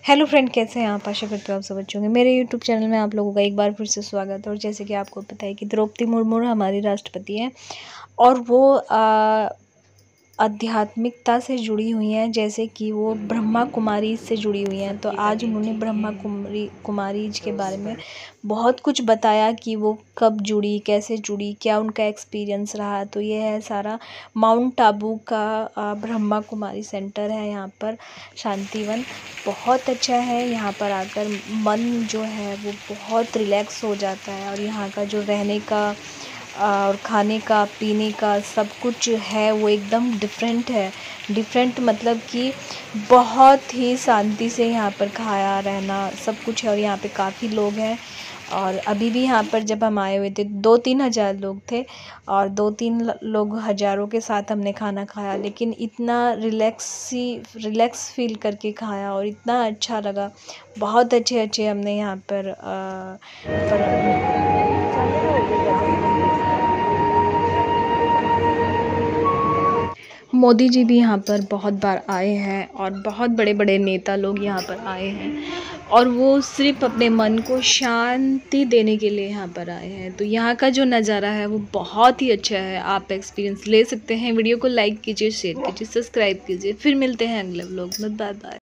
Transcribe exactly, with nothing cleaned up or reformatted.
Hello friend, कैसे हैं आप? आशा करते हो आप सब अच्छे होंगे। मेरे यूट्यूब चैनल में आप लोगों का एक बार फिर से स्वागत है। और जैसे कि आपको पता है कि द्रौपदी मुर्मू हमारी राष्ट्रपति हैं और वो आ, आध्यात्मिकता से जुड़ी हुई हैं, जैसे कि वो ब्रह्मा कुमारी से जुड़ी हुई हैं। तो आज उन्होंने ब्रह्मा कुमारी कुमारी के बारे में बहुत कुछ बताया कि वो कब जुड़ी, कैसे जुड़ी, क्या उनका एक्सपीरियंस रहा। तो ये है सारा माउंट आबू का आ, ब्रह्मा कुमारी सेंटर है यहाँ पर, शांतिवन। बहुत अच्छा है, यहाँ पर आकर मन जो है वो बहुत रिलैक्स हो जाता है। और यहाँ का जो रहने का और खाने का पीने का सब कुछ है वो एकदम डिफरेंट है। डिफरेंट मतलब कि बहुत ही शांति से यहाँ पर खाया रहना सब कुछ है। और यहाँ पे काफ़ी लोग हैं और अभी भी यहाँ पर जब हम आए हुए थे दो तीन हज़ार लोग थे और दो तीन लोग हज़ारों के साथ हमने खाना खाया। लेकिन इतना रिलैक्सी रिलैक्स फील करके खाया और इतना अच्छा लगा। बहुत अच्छे अच्छे हमने यहाँ पर, आ, पर मोदी जी भी यहाँ पर बहुत बार आए हैं और बहुत बड़े बड़े नेता लोग यहाँ पर आए हैं और वो सिर्फ अपने मन को शांति देने के लिए यहाँ पर आए हैं। तो यहाँ का जो नज़ारा है वो बहुत ही अच्छा है, आप एक्सपीरियंस ले सकते हैं। वीडियो को लाइक कीजिए, शेयर कीजिए, सब्सक्राइब कीजिए। फिर मिलते हैं अगले व्लॉग में। Bye bye.